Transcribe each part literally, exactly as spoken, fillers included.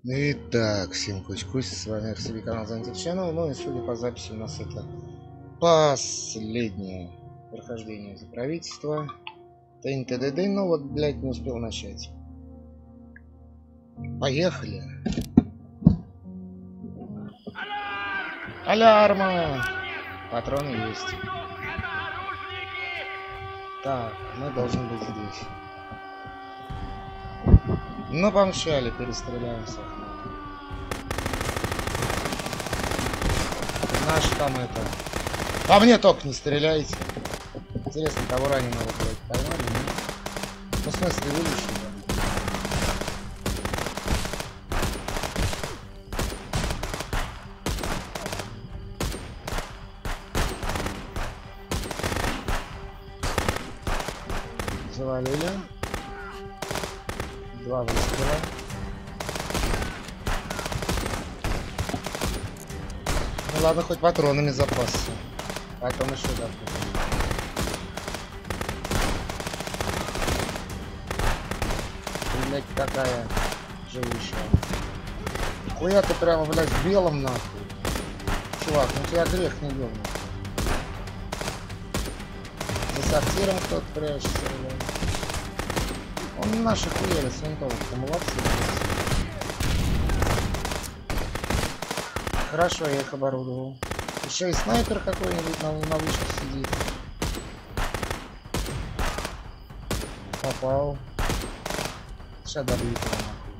Итак, всем кусь-кусь, с вами Арсений, канал Занятый Channel. Ну и судя по записи, у нас это последнее прохождение за правительство. ТНТДД, ну вот, блядь, не успел начать. Поехали. Алярма! Патроны есть. Так, мы должны быть здесь. Ну, помчали, перестреляемся. Наш там это... По мне только не стреляйте. Интересно, того раненого, блядь, поймали? Нет? Ну, в смысле, вылечили, да? Завалили. Два выстрела. Ну ладно, хоть патронами запасся. Потом еще да. Блять, какая живущая. Хуя ты прямо, блядь, в белом нахуй. Чувак, ну тебя грех не ёбнуть. За сортиром кто-то прячется, блядь. Он наши хуяли с винтовок-то, молодцы. Хорошо, я их оборудовал. Еще и снайпер какой-нибудь на, на вышке сидит. Попал. Сейчас добью его.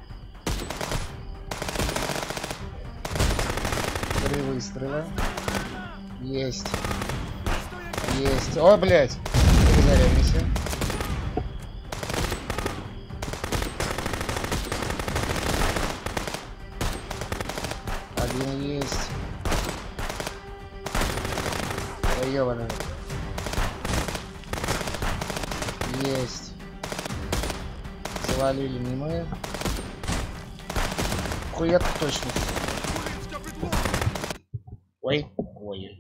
Три выстрела. Есть. Есть. О, блядь. Перезаряемся. Один есть. Да ёбаный. Есть. Завалили не мы. Хуя-то точно. Ой. Ой.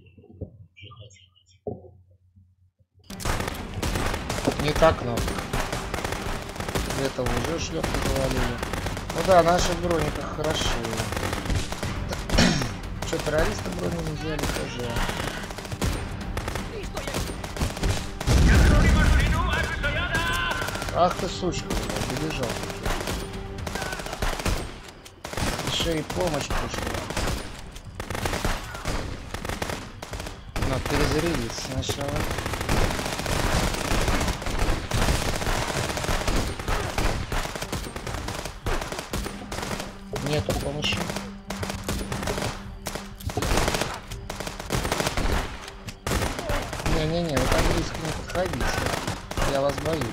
Не так кнопка. Этого уже шлёпку завалили. Ну да, наши в брониках хорошие. Что, террористы брони не взяли тоже. Ах ты сучка, добежал. Еще и помощь пришла. Надо перезарядиться сначала. Нету помощи. Не-не-не, вы так близко не подходите. Я вас боюсь.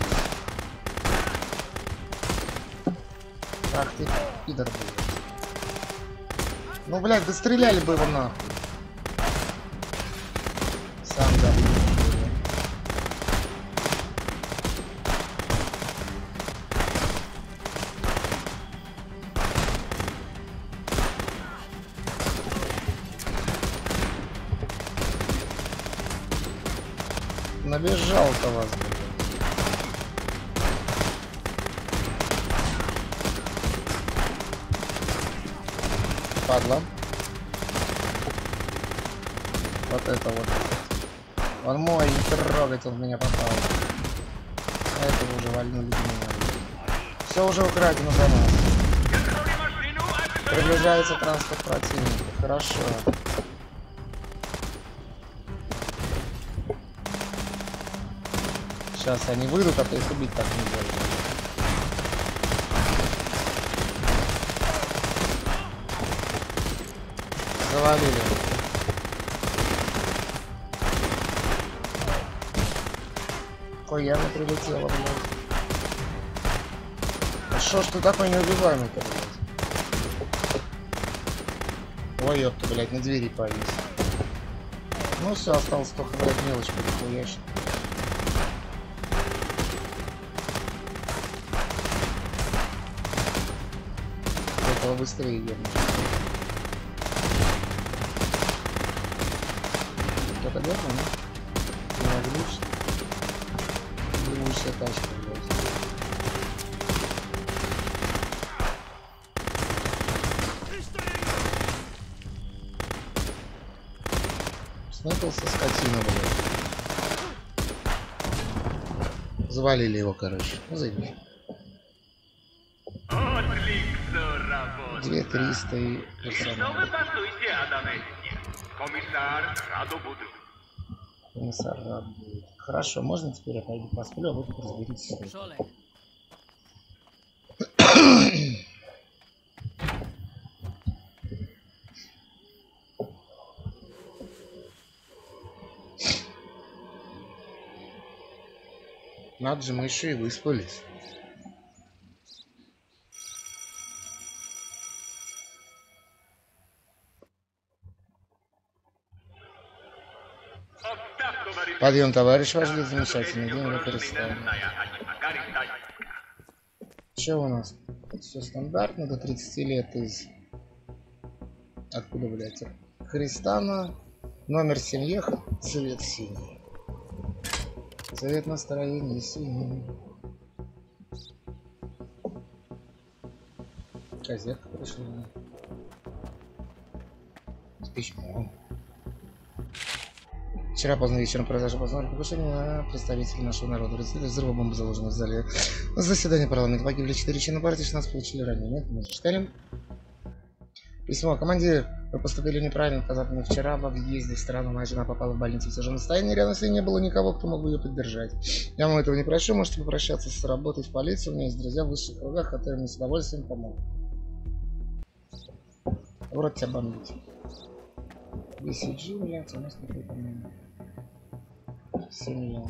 Ах ты, пидор, блядь. Ну, блядь, да стреляли бы его нахуй. Сам да. Набежал-то вас, блядь. Падла. Вот это вот. Он мой, не трогать, он в меня попал. А этого уже вальнули меня. Все уже украдено за нас. Приближается транспорт противника. Хорошо. Сейчас они выйдут, а то их убить так не будет. Завалили. Ой, явно прилетело, блядь. А шо ж ты такой неубиваемый-то, блядь? Ой, ёпта, блядь, на двери повис. Ну все, осталось только, блядь, мелочь перехуячить. Этого быстрее едем. Кто-то готов, да? Не оглючишь? Думаю, все тачки, блядь. Снэпился скотина, блядь. Завалили его, короче. Ну, заебись. Две триста и персонал. Комиссар рад будет. Хорошо, можно теперь я пойду посплю, а вы тут разберитесь. Надо же, мы еще и выспались. Подъем, товарищ, ваш день замечательный. День Рокористана. Что у нас? Все стандартно, до тридцати лет из... Откуда, блядь? Христана. Номер семьи, цвет синий. Цвет настроения синий. Газетка пришла. С письмом. Вчера поздно вечером произошло поздно покушение на представителей нашего народа. Взрыва бомбы заложена в зале заседания парламента. Погибли четыре члена партии, шестнадцать получили ранения. Мы читали. Письмо. Командир, вы поступили неправильно, сказав мне вчера в объезде в страну. Моя жена попала в больницу в тяжелом состоянии. Рядом с ней не было никого, кто мог бы ее поддержать. Я вам этого не прошу. Можете попрощаться с работой в полиции. У меня есть друзья в высших кругах, которые мне с удовольствием помогут. Вроде тебя бомбить. би си джи, блядь, у нас такой там... Семья.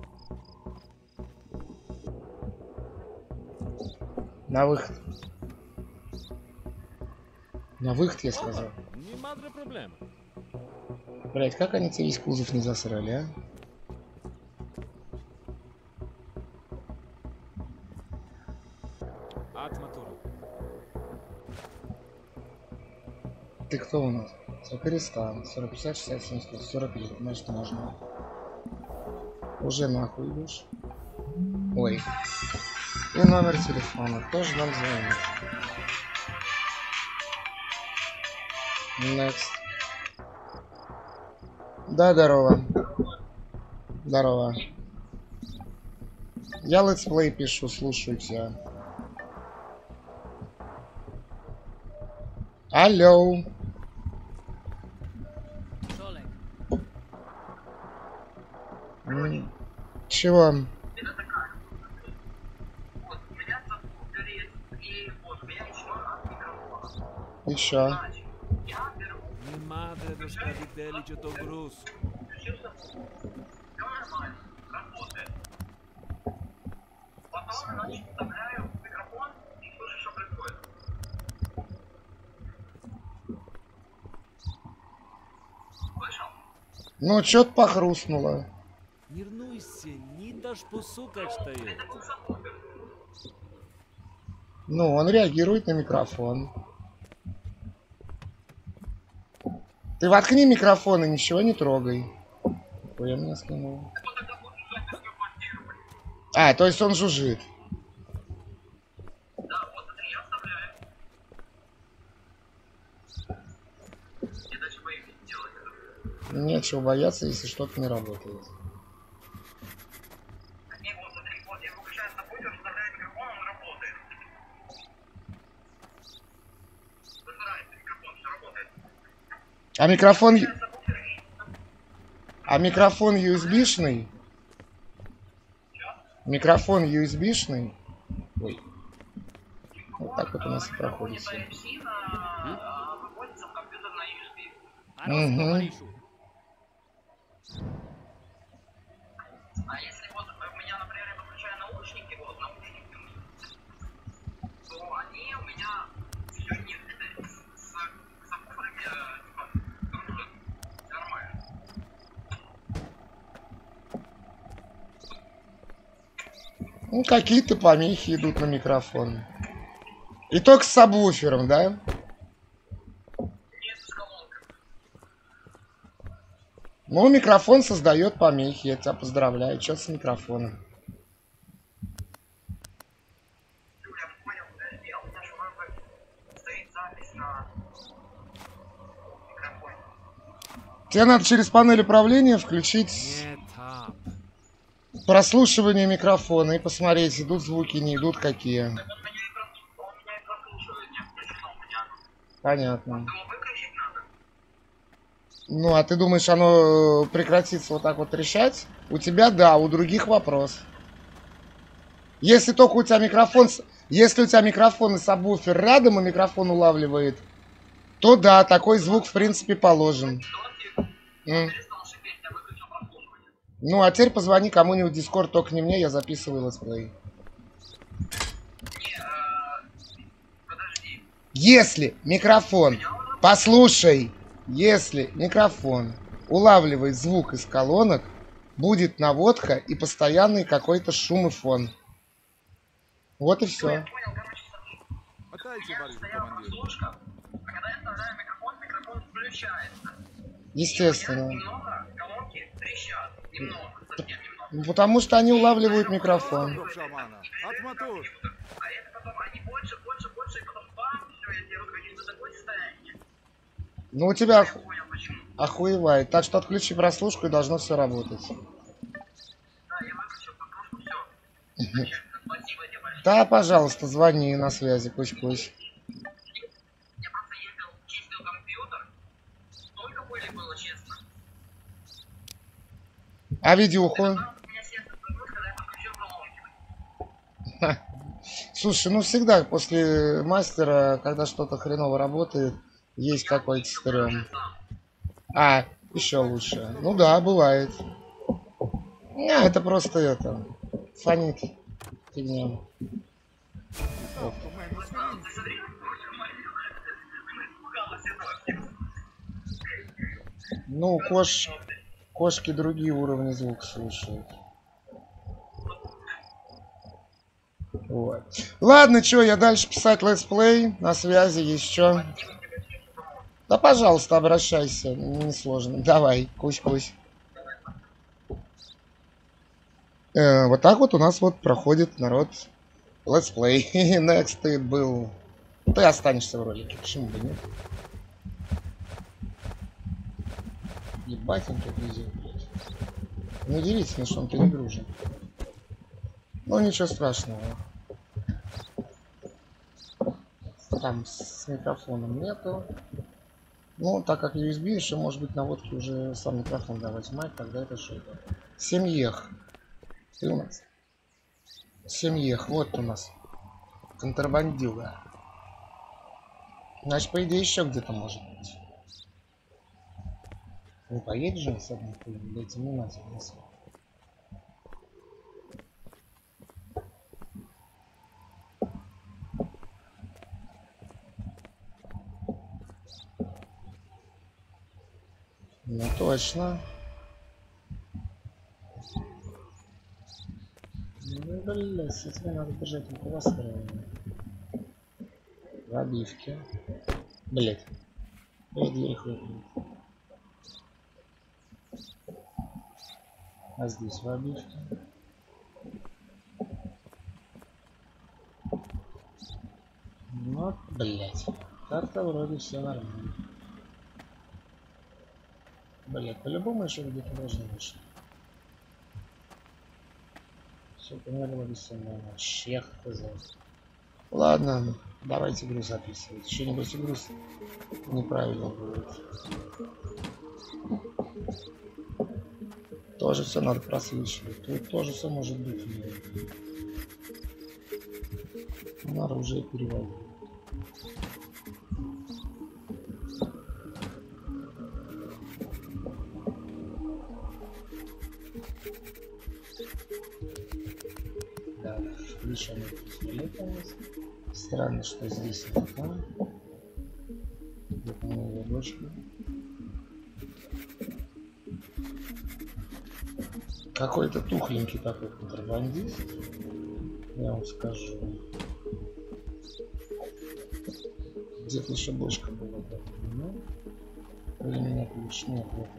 На выход. На выход, я сказал. Блять, как они тебе весь кузов не засрали, а? Ты кто у нас? Рокористан. сорок, пятьдесят, шестьдесят, семьдесят, сорок лет. Значит, можно. Уже нахуй идешь. Ой. И номер телефона. Тоже нам звонит. Next. Да, здорово. Здорово. Я летсплей пишу, слушаю тебя. Алло. Чего? Еще. Ну, что-то похрустнуло. Не рнуйся, не дашь посукать стоит. Ну, он реагирует на микрофон. Ты воткни микрофон и ничего не трогай. Ой, я меня скинул. А, то есть он жужжит. Нечего бояться, если что-то не работает. А микрофон... А микрофон ю эс би-шный? Микрофон ю эс би-шный? Ой. Вот так вот у нас и проходит все. Угу. А если вот у меня, например, я подключаю наушники, вот наушники, то они у меня все нет, с сабвуферами дружат нормально. Ну, какие-то помехи идут на микрофон. И только с сабвуфером, да? Ну, микрофон создает помехи, я тебя поздравляю. Что с микрофоном? Тебе надо через панель управления включить Не так. прослушивание микрофона и посмотреть, идут звуки, не идут, какие. У меня и прос- у меня и прослушивание включено у меня. Понятно. Думаю, выключить надо. Ну, а ты думаешь, оно прекратится вот так вот трещать? У тебя да, у других вопрос. Если только у тебя микрофон... с- Если у тебя микрофон и сабвуфер рядом, и микрофон улавливает, то да, такой звук в принципе положен. М. Перестал шипеть, я выключил прослушивание. Ну, а теперь позвони кому-нибудь в Discord, только не мне, я записываю летсплей. Не, э, подожди. Если микрофон, послушай, если микрофон улавливает звук из колонок, будет наводка и постоянный какой-то шум и фон. Вот и все. Я понял, короче, смотри. Отдайте, Я товарищ стоял командир. прослушка, а когда я вставляю микрофон, микрофон включается. Естественно. Немного колонки трещат. Немного, совсем немного. Ну, потому что они улавливают микрофон. Стоп, шамана. Отмотор. А это потом, они больше, больше, больше, и потом бам, все, я делаю какие-то такое состояние. Ну, у тебя Я оху- понял, почему. охуевает. Так что отключи прослушку, и должно все работать. Да, я выключил прослушку, все. Спасибо тебе большое. Да, пожалуйста, звони на связи, кусь-кусь. Я просто ездил, чистил компьютер. Столько пыли было, честно. А видюху? Там у меня сердце согнулось, когда я подключил колонки. Слушай, ну всегда после мастера, когда что-то хреново работает, есть какой-то стрём. А, еще лучше. Ну да, бывает. Не, это просто это. Фонит. Фигня. Так, у мене скринь. Ты смотри, испугалась я совсем. Ну, кош... кошки другие уровни звука слушают. Вот. Ладно, чё, я дальше писать летсплей. На связи еще. Да, пожалуйста, обращайся. Несложно. Давай, кусь-кусь. Э, вот так вот у нас вот проходит народ летсплей. Next ты был... Ты останешься в ролике. Почему бы нет? Ебать, он тут везет, блядь. Неудивительно, что он перегружен. Ну, ничего страшного. Там с микрофоном нету. Ну, так как ю эс би, еще может быть наводки уже сам микрофон давать мать, тогда это что-то. Семьех. Ты у нас? Семьех, вот у нас. Контрабандюга. Значит, по идее, еще где-то может быть. Не поедешь же с одной хуйней, блядь, не надо. Ну точно. Ну, блядь, с этим надо держать руку настроение. В обивке. Блядь. Я дверь хлопнул. А здесь в обивке. Ну, блядь. Как-то вроде все нормально. Блядь, по-любому еще где-то должны вышли. Все понятно, все нормально. Щех сказал. Ладно, давайте игру записывать. Что-нибудь игру неправильно будет. Тоже все надо просвечивать. Тут тоже все может быть. На оружие переводить. Да, включаем пистолет у нас. Странно, что здесь не там. Где-то моя дочка. Какой-то тухленький такой контрабандист. Я вам скажу. Где-то еще бочка была. Ну, или меня ключ нет. Вот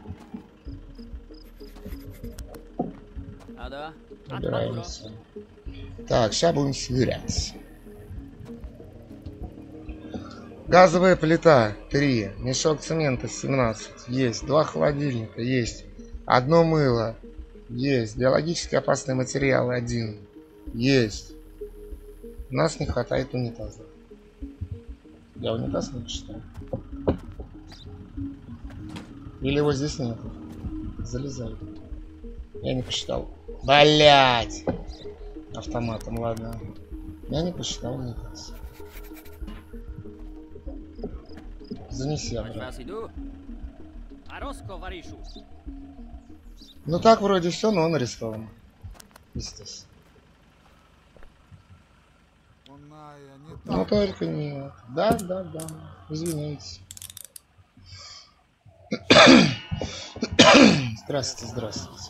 он. А да? Убираемся. Так, сейчас будем сверять. Газовая плита три. Мешок цемента семнадцать. Есть. Два холодильника. Есть. Одно мыло. Есть. Биологически опасные материалы один. Есть. У нас не хватает унитаза. Я унитаз не посчитал. Или его здесь нет. Залезай. Я не посчитал. Блять! Автоматом, ладно. Я не посчитал унитаз. Занеси обратно. Ну так вроде все, но он арестован. Естественно. Оная, не Ну так. только нет. Да, да, да. Извиняйте. Здравствуйте, здравствуйте.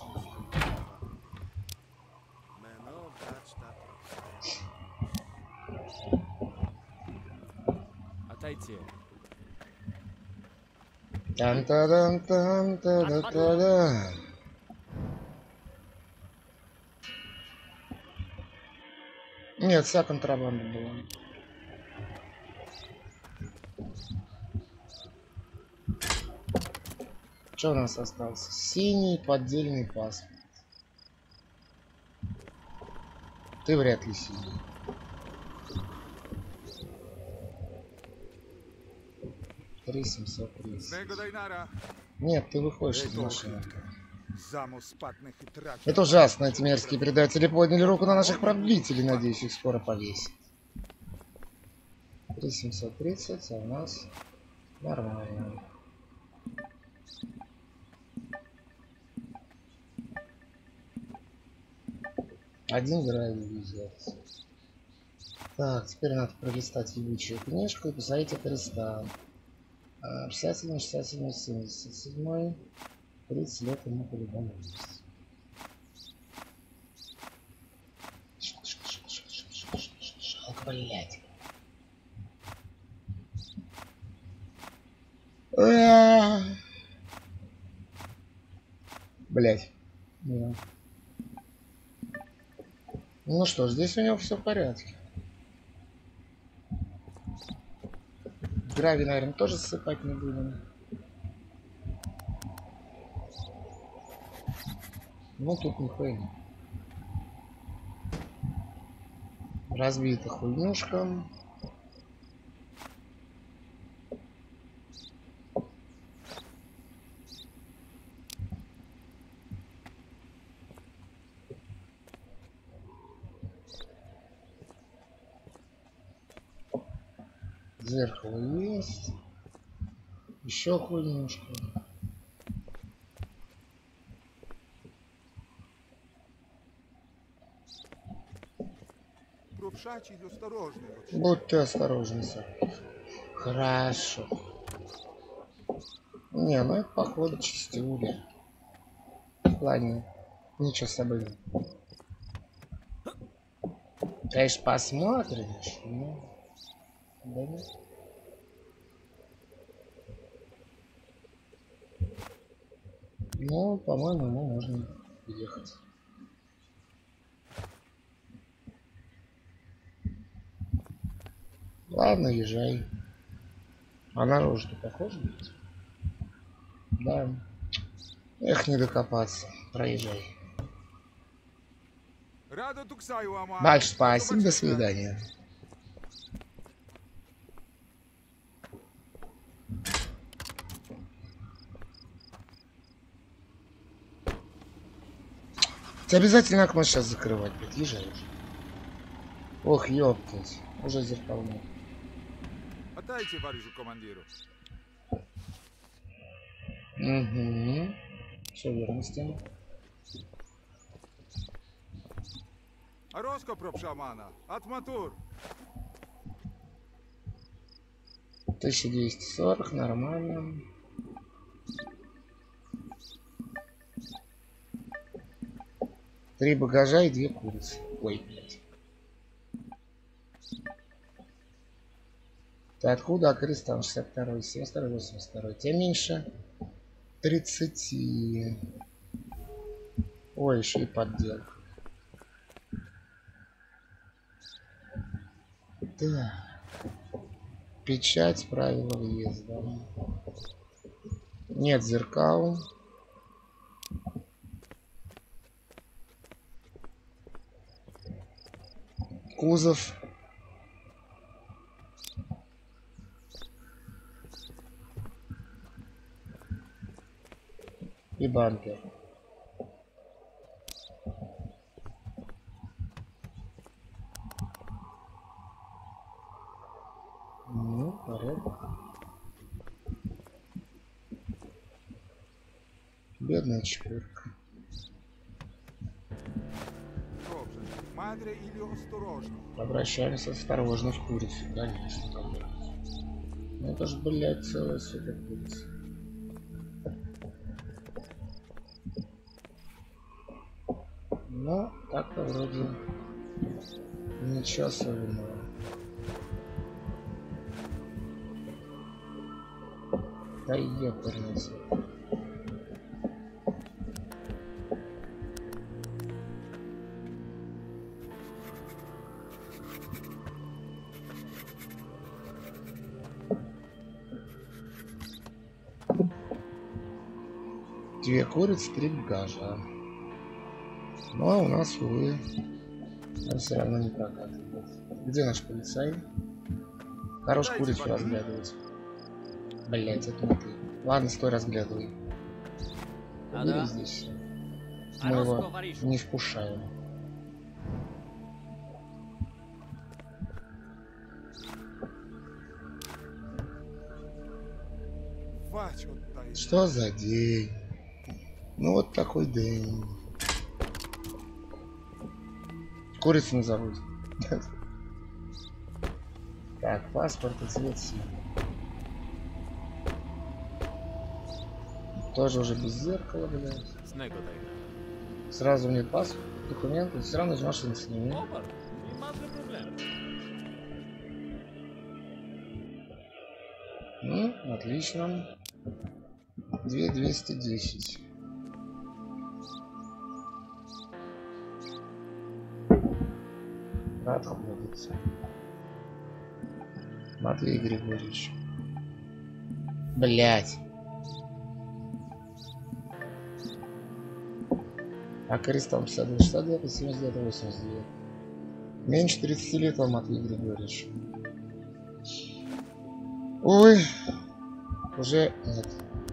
Отойти. Тан-та-дан-тан-та-да-та-да. Нет, вся контрабанда была. Что у нас остался? Синий поддельный паспорт. Ты вряд ли синий. три семьсот тридцать. Снего Дайнара. Нет, ты выходишь Эй, из Тох. машины. Заму спатных и трачу. Это ужасно. Эти мерзкие предатели подняли руку на наших правителей. Надеюсь, их скоро повесят. три семьсот тридцать, а у нас нормально. Один гравий везет. Так, теперь надо пролистать ебучую книжку и посмотреть ареста. шестьдесят семь, шестьдесят семь, семьдесят семь. тридцать лет ему по-любому есть. Жалко, блядь. Блять. Да. Ну что, здесь у него все в порядке. Гравий, наверное, тоже ссыпать не будем. Ну тут нихуя нет. Разбита хуйнюшка. Зеркало есть. Еще хуйнюшка. Пропшачить осторожно. Будь ты осторожен, Сэр. Хорошо. Не, ну это походу чистюля. Ладно, ничего с собой. Конечно, посмотришь. Ну, да нет. Ну, по-моему, ему можно ехать. Ладно, езжай. А наружу-то похоже быть? Да. Эх, не докопаться. Проезжай. Радо туксаю, ама. Дальше спасибо, до свидания. Тебе обязательно окно сейчас закрывать, блядь, езжай уже. Ох, ёптать. Уже зеркал нет. Отдайте варежу командиру. Угу. Все верно с тем. Ароско пропшамана. Атматур. тысяча двести сорок, нормально. Три багажа и две курицы. Ой, блядь. Ты откуда? Акристан, шестьдесят второй, семьдесят второй, восемьдесят второй. Тем меньше тридцати. Ой, еще и подделка. Да. Печать правила въезда. Нет зеркал. Кузов. И бампер. Ну, порядок. Бедная четверка. Добре. Мадре или осторожно? Обращаемся осторожно в курицу, конечно. Конечно. Ну это ж, блядь, целая сука курица. Ну, так-то вроде ничего особенного. Да ёперный свет. Две курицы, три багажа. Ну а у нас, увы, он все равно не прокатывает. Где наш полицай? Хорош Дайте курицу воды. разглядывать. Блять, это не ты. Ладно, стой, разглядывай. А Убери да? здесь всё. А Мы ну, его говоришь. не впушаем. Фач отдай. Что за день? Ну вот такой день. Курицу не забудь. Так, паспорт и цвет синий. Тоже уже без зеркала, блядь. Сразу нет паспорт, документы, все равно из машины сними. Опа, нема проблем. Ну, отлично. две двести десять. Отходится. Матвей Григорьевич. Блять. А крестом пятьдесят два шестьдесят девять, семьдесят девять восемьдесят девять. Меньше тридцати лет вам, Матвей Григорьевич. Ой, уже нет.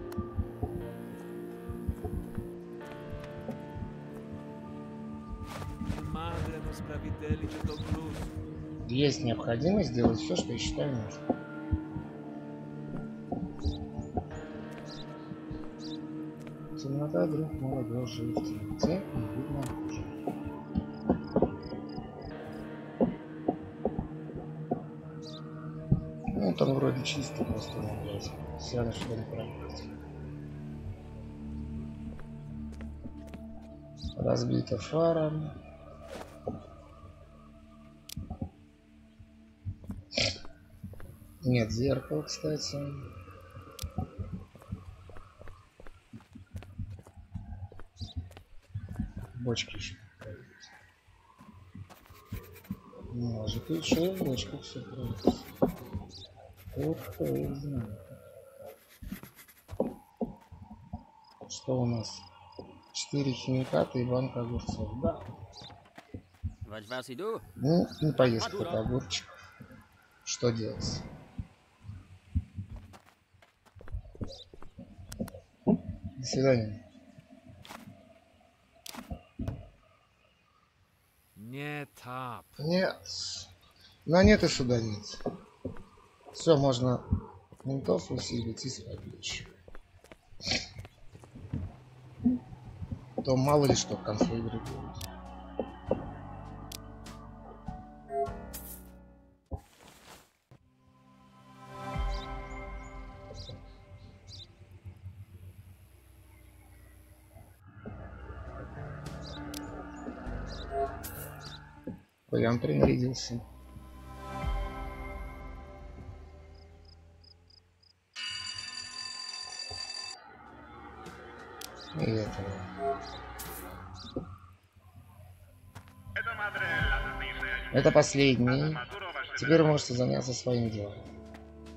Madre nos pravitelli che to plus. Есть необходимость сделать все, что я считаю нужным. Темнота, друг молодежи, в темноте не видно хуже. Ну, там вроде чисто просто, ну, блядь. Все равно что не проехать. Разбита фара. Нет зеркала, кстати. Бочки еще. Может, и еще и в бочках все происходит. Ух ты, знаю. Что у нас? Четыре химиката и банка огурцов. Да. Wat was hij doen? Ну, не поесть какой-то огурчик. Что делать? До свидания. Nie tap. Нет. На нет и сюда нет. Все, можно ментов усилить и сводить. То мало ли что к концу игры будет. Колян принарядился. И этого. Это последний. Теперь вы можете заняться своим делом.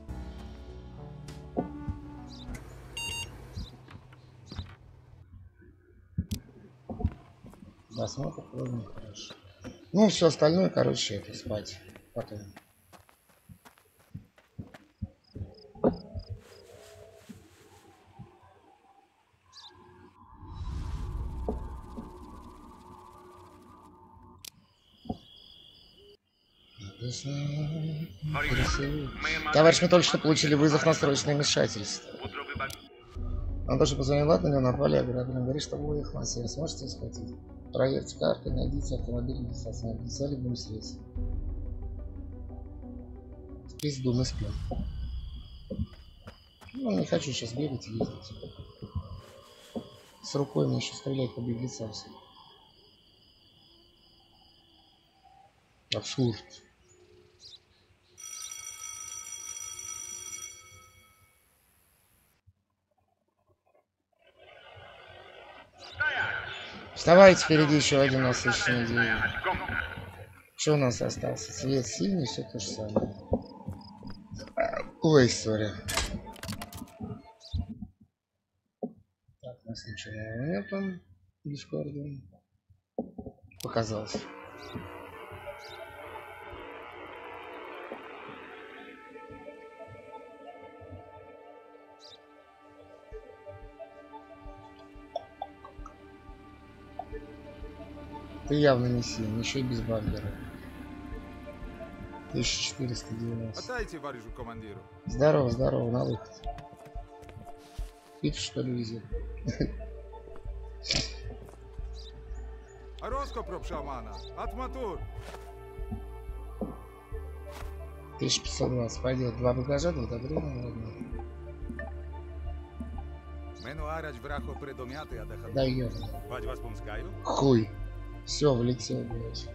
Досмотр вроде хорошо. Ну, все остальное, короче, это спать. Потом. Товарищ, мы только что получили вызов на срочное вмешательство. Он тоже позвонил, ладно, на напали, ограбили. Он говорит, что вы их массируете. Сможете схватить? Проверьте карты, найдите автомобиль, регистрацию, написали любым средством. В пизду мы спим. Ну, не хочу сейчас бегать и ездить. С рукой мне еще стрелять по беглецам. Абсурд. Вставайте, впереди еще один насыщенный день. Что у нас остался? Цвет синий, все то же самое. Ой, история. Так, у нас ничего нет там в Дискорде. Показалось. Ты явно не сильный, еще и без бампера. тысяча четыреста девяносто. Отдайте варежу командиру. Здорово, здорово, на выход. Пить что ли везет? Розкоп шамана. Атматур. тысяча пятьсот двадцать пойдет. Два багажа, два одобрения. Да ё. Хуй. Все, влетел, блядь.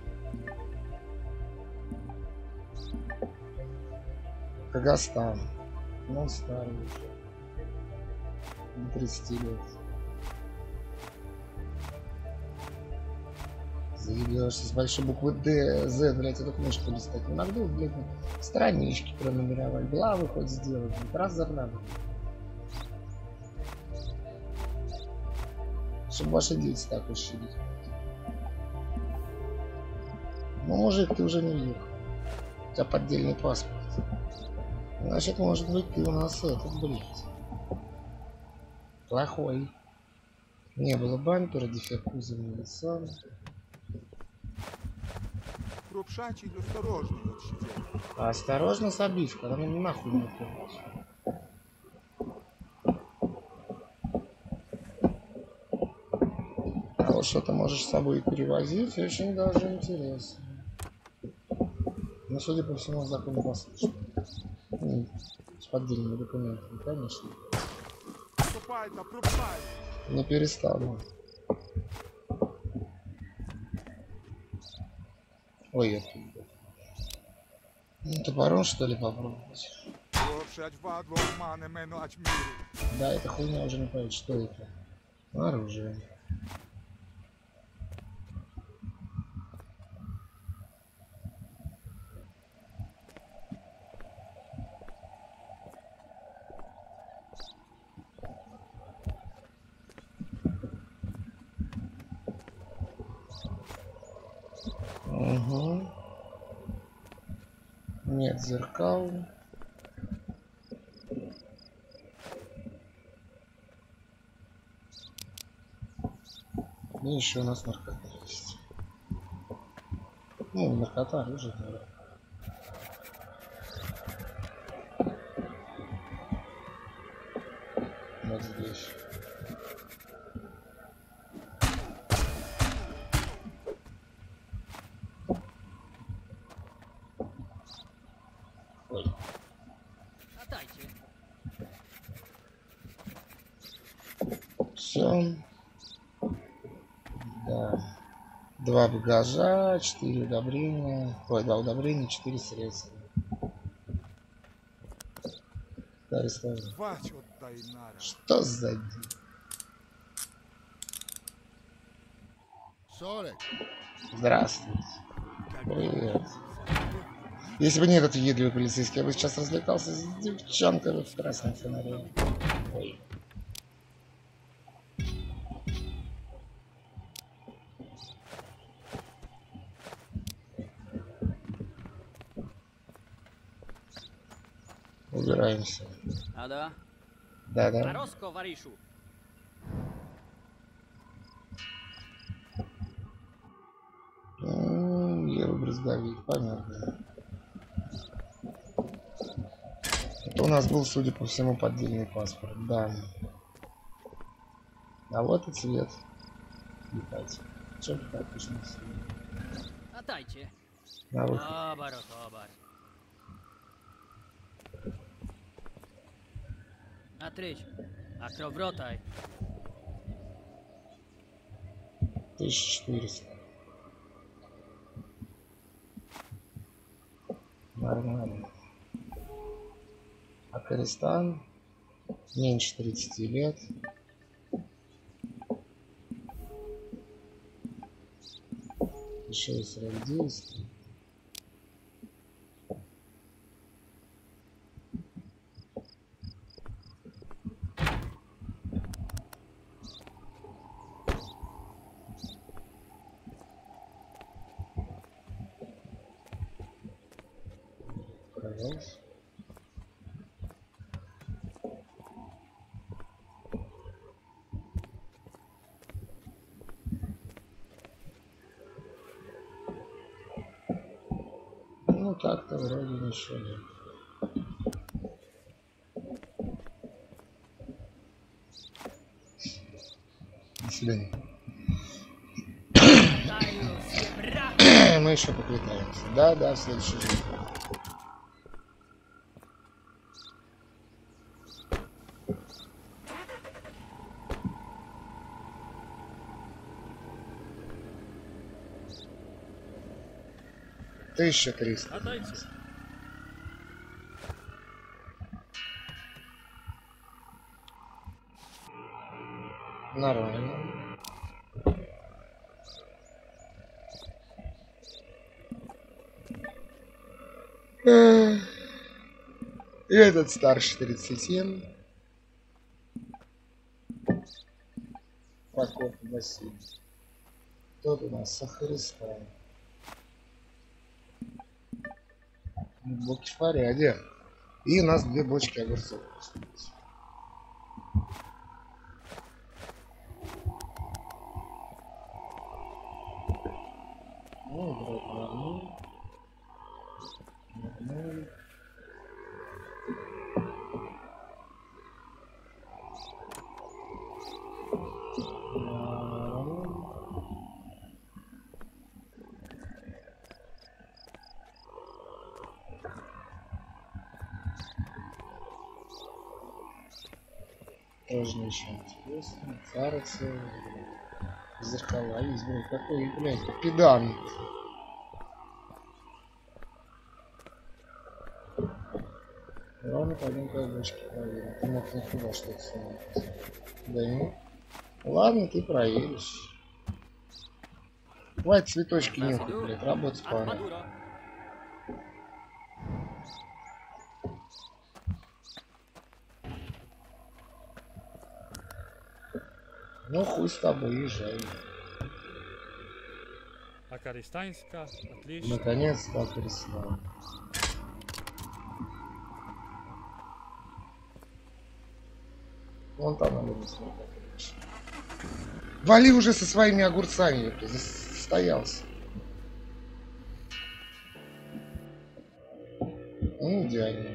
Кагастан. Ну, старый уже. До тридцати лет. Заебешься с большой буквы Д, З, блядь, эту книжку листать. Не могу, блядь, странички пронумеровать. Главы хоть сделать. Раз за разом. Чтобы ваши дети так ущелить. Ну, мужик, ты уже не въехал. У тебя поддельный паспорт. Значит, может быть, ты у нас этот, блядь. Плохой. Не было бампера, дефект кузова лица. Пропшачий осторожно от щитей. А осторожно с обивкой, она мне нахуй не помочь. А вот что ты можешь с собой перевозить, очень даже интересно. Но, судя по всему, закон послушный. Ну, с поддельными документами, конечно. Пропайта, пропай. Не перестану. Ой, это... Ну, топором, что ли, попробовать? Пропшать вадло, мане мену ачмиру. Да, эта хуйня уже не понять, что это. Оружие. Угу. Нет зеркал. И еще у нас наркота есть. Ну, наркота, оружие, наверное. Вот здесь. Ой. Все. Да. Два багажа, четыре удобрения. Ой, два удобрения, четыре средства. Арестован. Вач отдай нара. Что за день? Здравствуйте. Привет. Если бы не этот въедливый полицейский, я бы сейчас развлекался с девчонкой в красном фонаре. Ой. Убираемся. А да? Да-да. Морозко варишу. М, Евробрызговик, понятно. Это у нас был, судя по всему, поддельный паспорт. Да. А вот и цвет. Ебать. Чё ты так пишешь? Отдайте. На выход. Добро, добро. Отречь. Акровротай. тысяча четыреста. Нормально. Афганистан. Меньше тридцати лет. Еще есть срок действия. Пожалуйста. Ну так-то вроде ничего нет. До свидания. Мы еще поквитаемся. Да, да, в следующий день. Тысяча триста. Отдайте. Нормально. И этот старше тридцать семь. Прокоп Василий. Тут у нас Сахаристан. Бочки в порядке. И у нас две бочки огурцов. Ну, вроде нормально. Нормально. Тоже ничего интересного. Царица. Зеркала есть, блядь, какой, блядь, педант. Ладно, пойдем колбочки проверим. Ты мог нифига что-то сам. Да нет. Ладно, ты проверишь. Хватит цветочки нюхать, блядь, работать пора. Ну хуй с тобой, езжай. Акаристанска, отлично. Наконец-то переслал. Вон там надо посмотреть. Вали уже со своими огурцами, блядь, застоялся. Ну, идеально.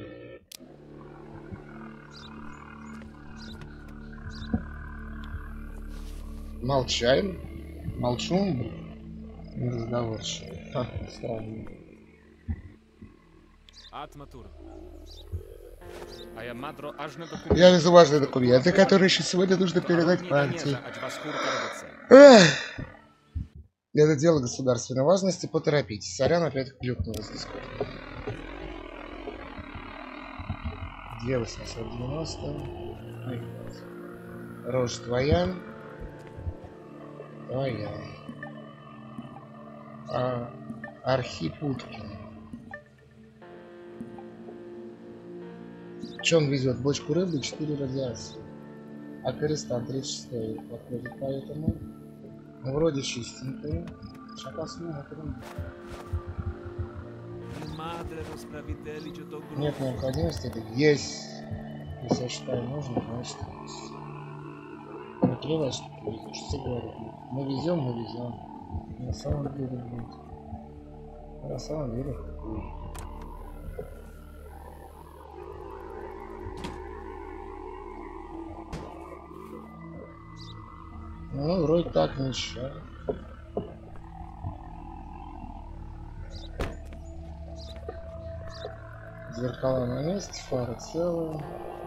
Молчаем. Молчун, блин. Неразговорчивый. Ха, странно. Атматур. А я мадро аж на документ. Я везу важные документы, которые еще сегодня нужно передать партии. Ах. Эх. Это дело государственной важности, поторопитесь. Сорян, опять клюкнула здесь. две восемьсот девяносто. Рожь твоя. Твоя. А, Архип Уткин. Че он везет? Бочку рыбы, четыре радиации. А Користан тридцать шесть подходит, поэтому ну, вроде чистенькая. Сейчас посмотрим. madre rozprawitelить o to Нет необходимости, это есть. Если я считаю нужно, значит есть. Не плевать, что ты везешь. Все говорят, мы везем, мы везем. На самом деле, блин. На самом деле, какой. Ну, вроде так ничего. Зеркала на месте, фары целые.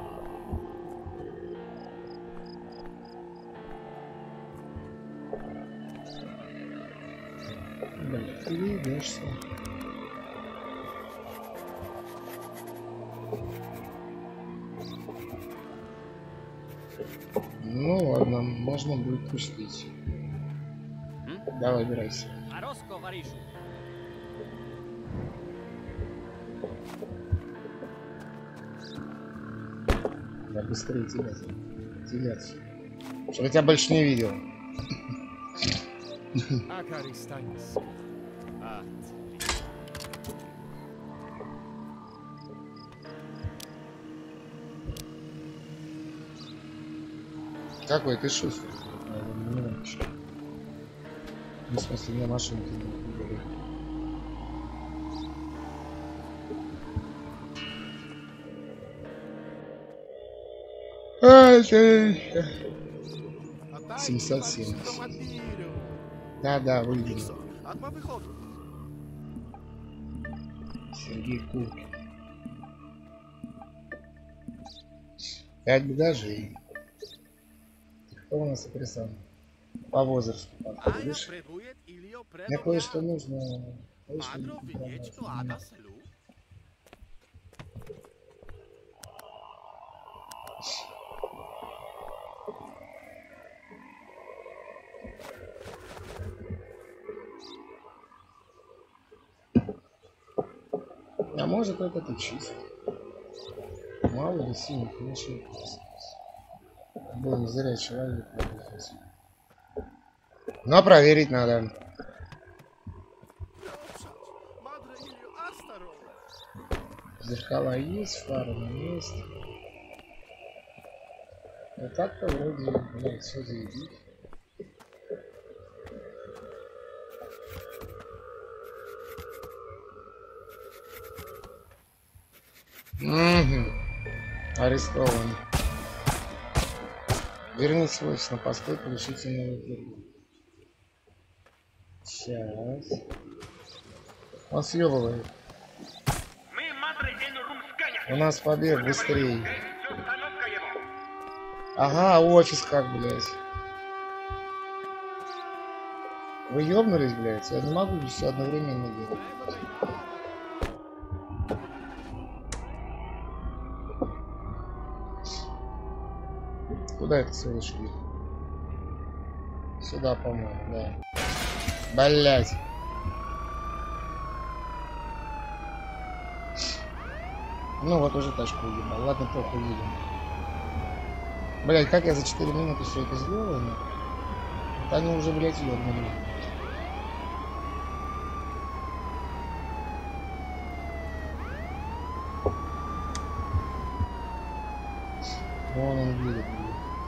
Блин, ты видишься. Ну ладно, можно будет пустить. Давай, выбирайся. Arosko, Varishu. Да быстрее тебя, телец. Чтобы я тебя больше не видел. Akaristanis. А, Какой ты шустрый? Не вообще. Ну, в смысле, на машинке не говорю. семьсот семьдесят. Да, да, выйдем. Сергей Куркин. Пять багажей. Кто у нас опресан? По возрасту подходишь. Мне кое-что нужно. Кое-что нужно. А может это ты чист? Мало ли синих ничего. Был не зря человек. Но проверить надо. Зеркала есть, фары есть. Вот так-то вроде, блядь, все заебись. Угу. Арестован. Вернитесь в офис на постой, получите новый период. Сейчас. Он съебывает. У нас побег, быстрее. Ага, офис как, блядь. Вы ёбнулись, блядь? Я не могу все одновременно делать. Куда это все ушли? Сюда, по-моему, да. Блять. Ну вот уже тачку уебал. Ладно, плохо едем. Блять, как я за четыре минуты все это сделал? Ну? Вот они уже, блять, ёбнули. Вон он едет, блядь.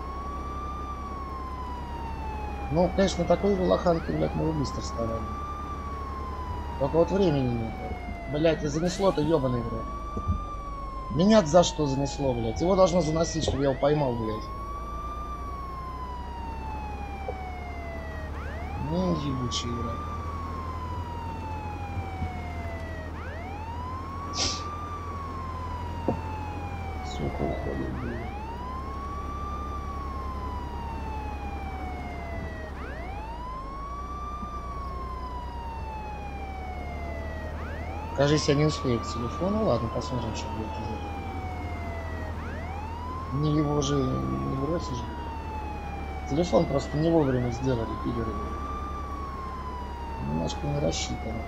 Ну, конечно, такой лоханки, блядь, мы быстро вставали. Только вот времени нет. Блядь, и занесло-то ёбаный, блядь. Меня за что занесло, блядь? Его должно заносить, чтобы я его поймал, блядь. Ну, ебучий, блядь. Сука, уходит, блядь. Кажется, я не успею к телефону. Ладно, посмотрим, что будет из этого. Не его же не бросишь. Телефон просто не вовремя сделали, пидоры. Немножко не рассчитано.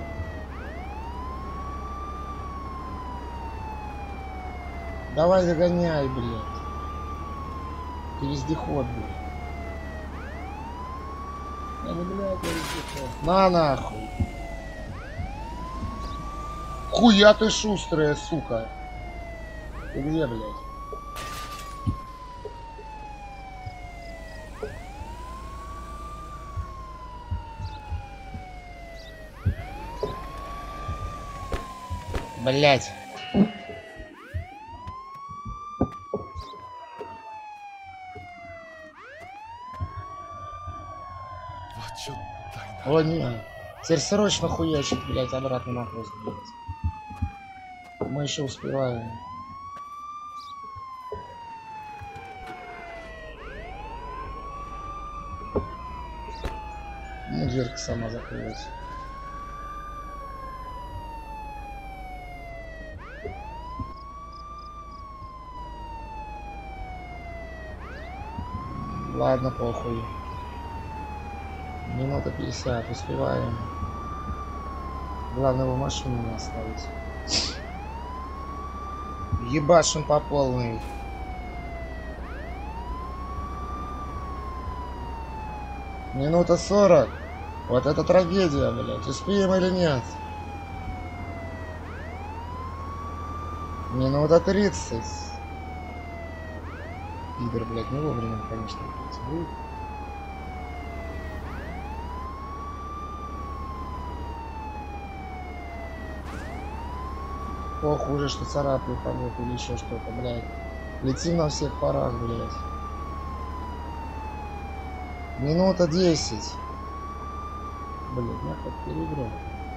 Давай догоняй, блядь. Ты вездеход, блядь. Я не, блядь, я вездеход. На нахуй. Хуя ты шустрая, сука. Ты где, блядь? Блядь. Вот чё тайна. О, нет. Теперь срочно хуячит, блядь, обратно на хвост, блядь. Мы еще успеваем. Ну, дверка сама закрылась. Ладно, похуй. Минута пятьдесят, успеваем. Главное, его машину не оставить. Ебашим по полной. Минута сорок. Вот это трагедия, блядь. Успеем или нет? Минута тридцать. Пидор, блядь, не вовремя, конечно, будет. Похуже, что царапаю кого-то или еще что-то, блядь. Летим на всех парах, блядь. Минута десять. Блядь, нахуй переиграл.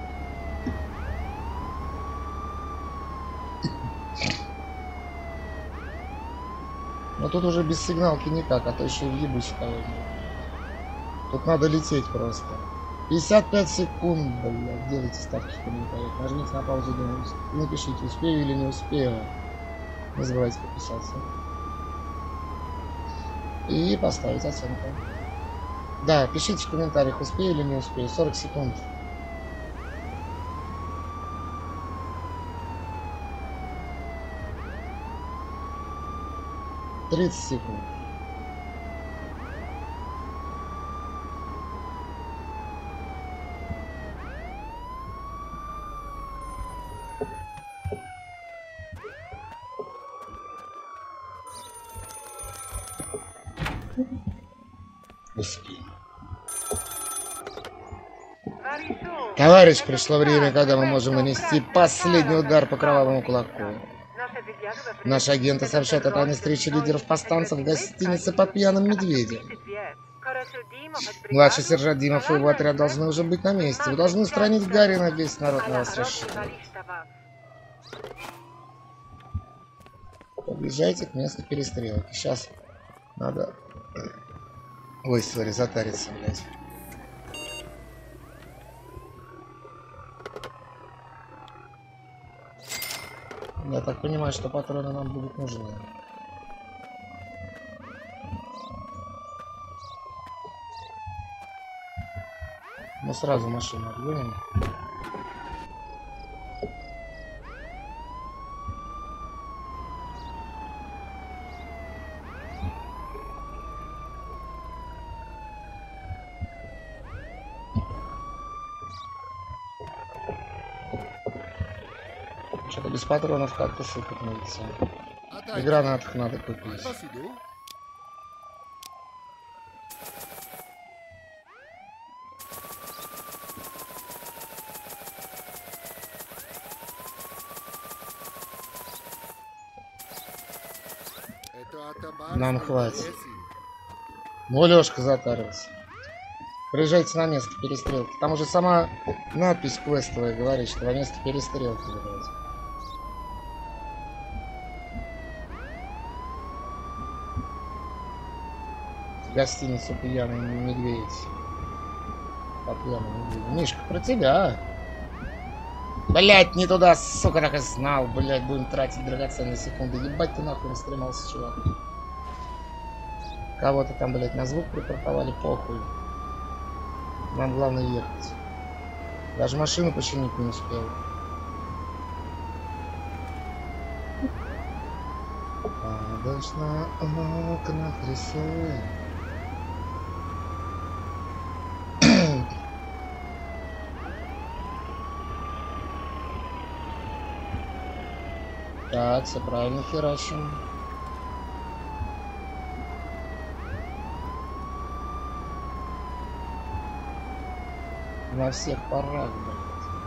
Но тут уже без сигналки никак, а то еще и въебусь кого-нибудь. Тут надо лететь просто. пятьдесят пять секунд, блядь. Делайте ставки в комментариях. Нажмите на паузу и напишите, успею или не успею. Не забывайте подписаться. И поставить оценку. Да, пишите в комментариях, успею или не успею. сорок секунд. тридцать секунд. Успеем. Товарищ, пришло время, когда мы можем нанести последний удар по кровавому кулаку. Наши агенты сообщают о тайной встрече лидеров повстанцев в гостинице под пьяным медведем. Младший сержант Димов и его отряд должны уже быть на месте. Вы должны устранить Гарри, на весь народ на вас рассчитывает. Подъезжайте к месту перестрелки. Сейчас надо... Ой, сори, затариться, блядь. Я так понимаю, что патроны нам будут нужны. Мы сразу машину отгоним. Что-то без патронов как-то сыпать. И гранаток надо купить. Нам хватит. Ну, Лёшка затарился. Приезжайте на место перестрелки. Там уже сама надпись квестовая говорит, что на место перестрелки, блядь. Гостиницу «Пьяный медведь». По пьяному медведю. Мишка, про тебя. Блять, не туда, сука, так и знал. Блять, будем тратить драгоценные секунды. Ебать ты нахуй стремался, чувак. Кого-то там, блять, на звук припарковали, похуй. Нам главное ехать. Даже машину починить не успел. Падаешь на окна трясет. Так, все правильно херачим. На всех парах, блядь.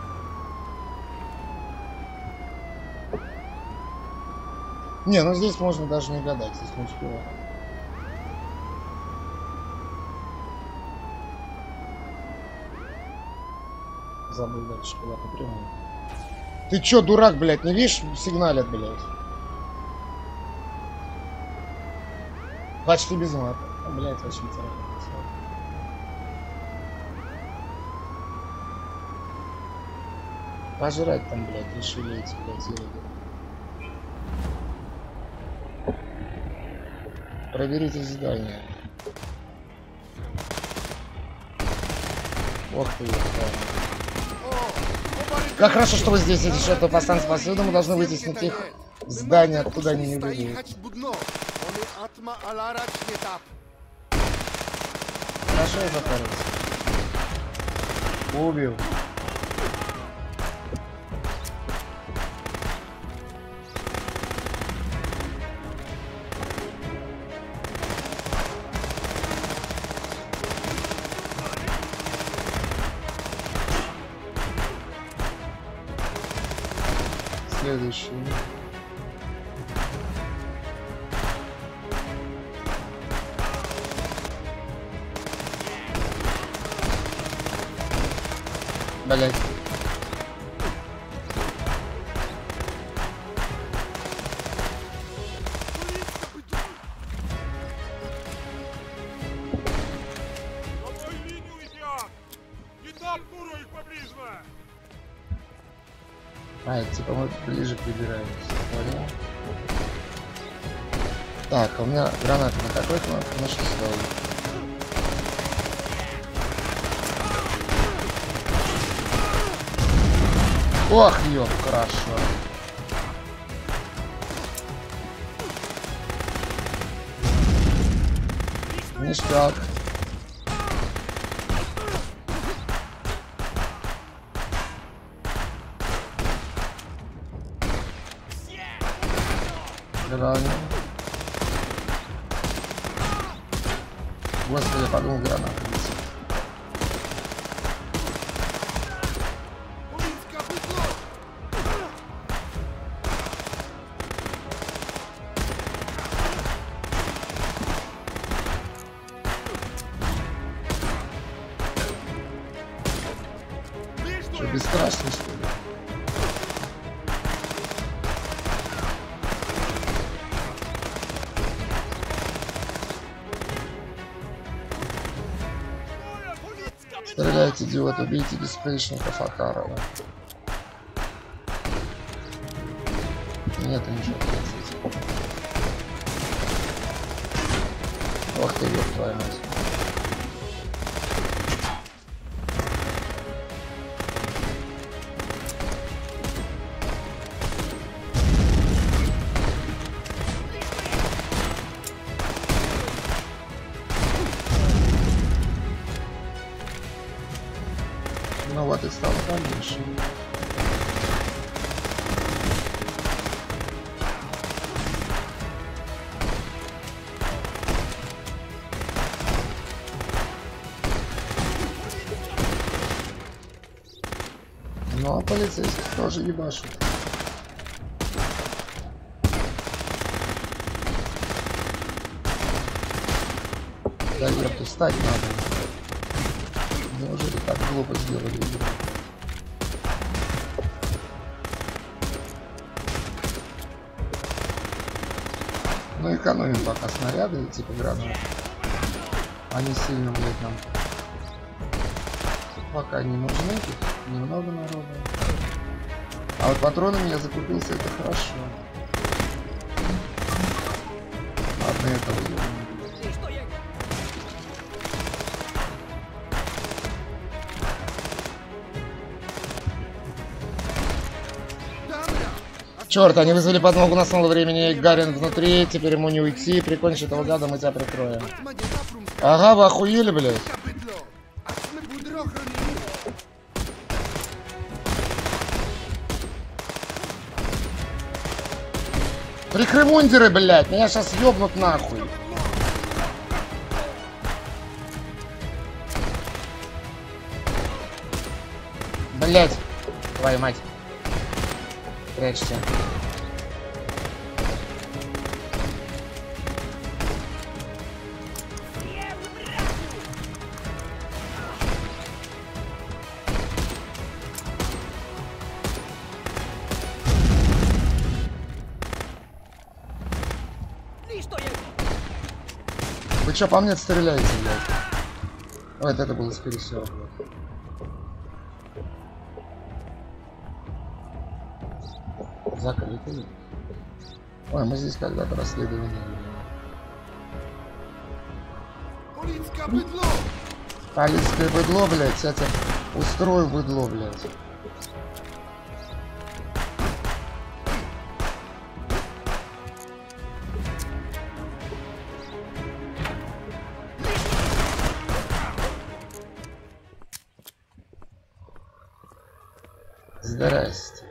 Не, ну здесь можно даже не гадать, здесь не успеваю. Забыл дальше, куда по прямой. Ты чё, дурак, блядь, не видишь? Сигналят, блядь. Почти без мата. А, блядь, очень интересно. Пожрать там, блядь, решили эти, блядь, зелени. Проверите здание. Ох ты, ёпта. Как хорошо, что вы здесь, эти шоты повстанцы повсюду, мы должны вытеснить их в здание, оттуда они не выйдут. Хорошо, Захаров. Убил. Следующий. Блять. А, это типа мы ближе прибираемся. Понял? Так, а у меня граната на какой кнопке? На шестой. Ох, ёп, хорошо. Ништяк. Реально. Господи, я подумал, граната висит. Что, бесстрашный, что ли? Стреляйте, идиот, убейте беспечников Акарова. Нет, ничего. Ох ты, ёб твою мать. Ну вот и стало дальше. Ну а полицейских тоже ебашут. Да ёпта, встать надо. Неужели так глупо сделали? Ну экономим пока снаряды, типа гранаты. Они сильно, блядь, нам пока не нужны, тут немного народа. А вот патронами я закупился, это хорошо. Ладно, этого делаем. Черт, они вызвали подмогу, нас мало времени. Гарин внутри, теперь ему не уйти. Прикончи этого гада, мы тебя прикроем. Ага, вы охуели, блядь. Прикрывундеры, блядь, меня сейчас ёбнут нахуй. Блядь, твою мать. Прячься. Вы чё по мне стреляете, блядь? Вот это было скорее всего, блядь. Закрыто. Ой, мы здесь когда-то расследование вели. Полицка быдло! Полицкое быдло, блядь, я тебя устрою быдло, блядь. Здрасте.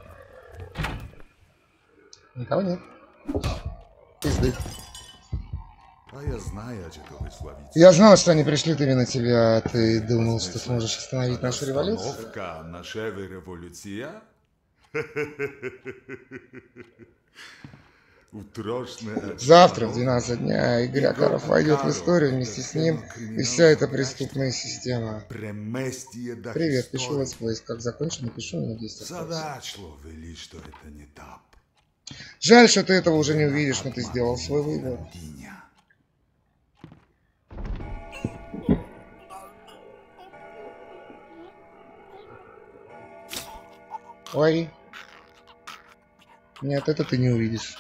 Никого нет. Пизды. А я знаю, что вы славите. Я знал, что они пришлют именно тебя. Ты думал, что сможешь остановить нашу революцию? Остановка нашей революции? Утрошная... Завтра в двенадцать дня Игорь Акаров войдет в историю вместе с ним и вся эта преступная система. Привет, пишу летсплей. Как закончу, напишу на десять. Задачло вели, что это не так. Жаль, что ты этого уже не увидишь, но ты сделал свой выбор. Ой. Нет, это ты не увидишь.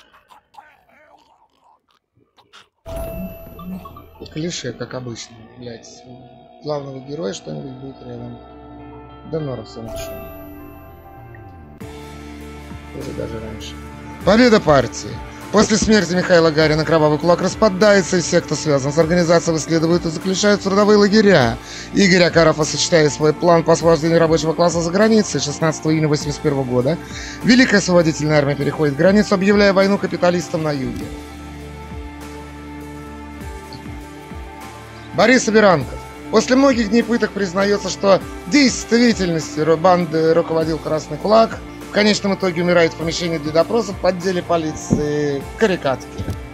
Клише, как обычно, блять. Главного героя что-нибудь будет рядом. Да норм все напишу. Или даже раньше. Победа партии. После смерти Михаила Гарина Кровавый Кулак распадается, и все, кто связан с организацией, выследуют и заключают в трудовые лагеря. Игорь Акаров осуществляет свой план по освобождению рабочего класса за границей. шестнадцатого июня восемьдесят первого года Великая освободительная армия переходит границу, объявляя войну капиталистам на юге. Борис Аберанков. После многих дней пыток признается, что действительностью банды руководил Красный Кулак. В конечном итоге умирает в помещении для допросов в отделе полиции Карикатки.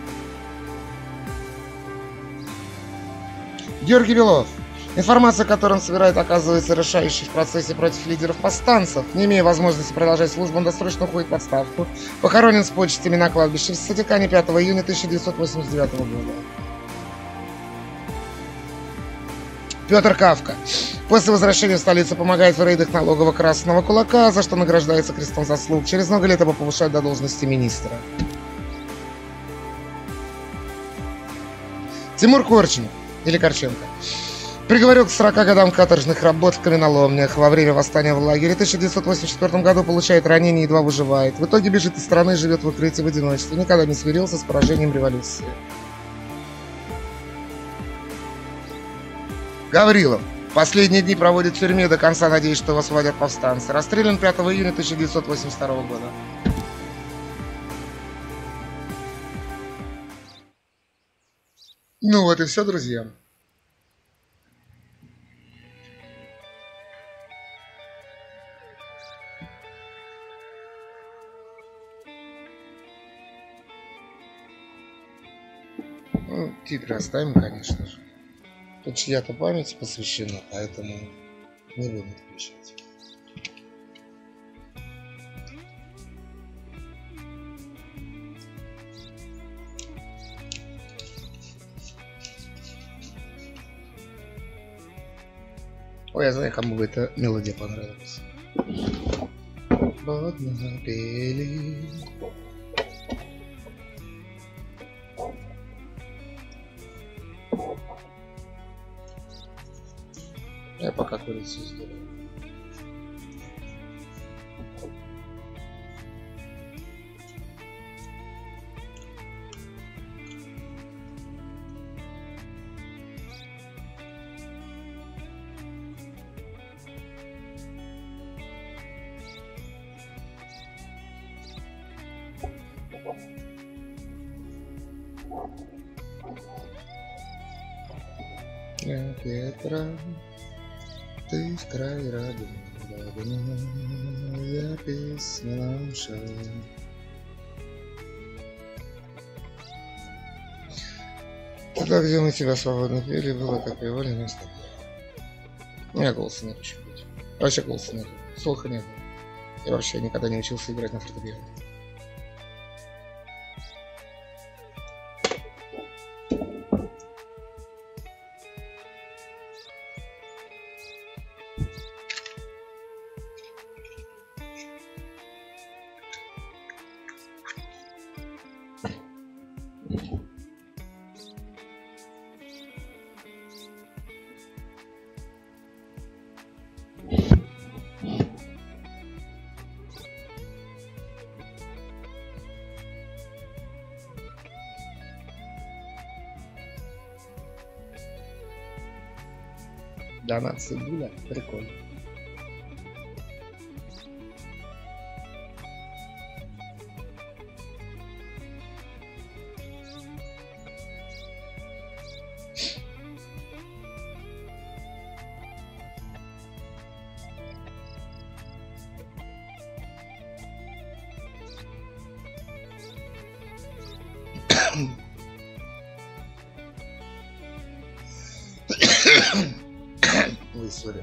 Георгий Белов. Информация, которую он собирает, оказывается решающей в процессе против лидеров повстанцев. Не имея возможности продолжать службу, он досрочно уходит в отставку. Похоронен с почестями на кладбище в Сатикане пятого июня тысяча девятьсот восемьдесят девятого года. Петр Кавка. После возвращения в столицу помогает в рейдах налогового Красного Кулака, за что награждается крестом заслуг. Через много лет его повышают до должности министра. Тимур Корченко, или Корченко, приговорен к сорока годам каторжных работ в каменоломнях. Во время восстания в лагере в тысяча девятьсот восемьдесят четвёртом году получает ранение и едва выживает. В итоге бежит из страны и живет в укрытии в одиночестве. Никогда не смирился с поражением революции. Гаврилов. Последние дни проводит в тюрьме, до конца надеясь, что его освободят повстанцы. Расстрелян пятого июня тысяча девятьсот восемьдесят второго года. Ну вот и все, друзья. Ну, титры оставим, конечно же. Тут чья-то память посвящена, поэтому не буду отключать. Ой, я знаю, кому бы эта мелодия понравилась. Вот напели. Я пока курицу сделаю. Я Петра, ты в край родной, я песню наша. Тогда, где мы тебя свободно пели, было так привольно место. У меня голоса нет еще. Вообще голоса нет. Слуха нет. Я вообще никогда не учился играть на фортепиано. Донат цибуля, прикольно. Ой, сори.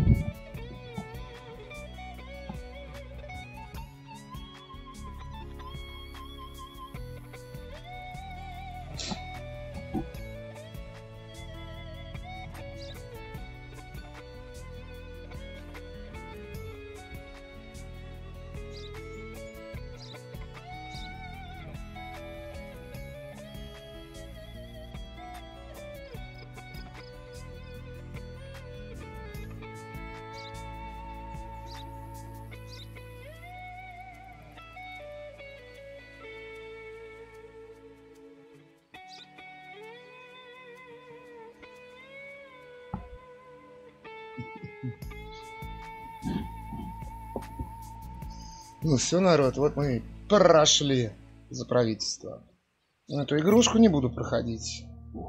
Ну все, народ, вот мы прошли за правительство. Эту игрушку не буду проходить.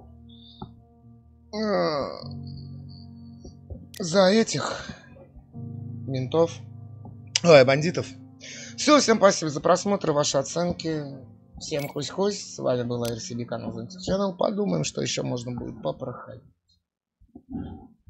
За этих ментов, ой, бандитов. Все, всем спасибо за просмотр, ваши оценки. Всем хусь-хусь. С вами был эр си би канал Channel. Подумаем, что еще можно будет попроходить.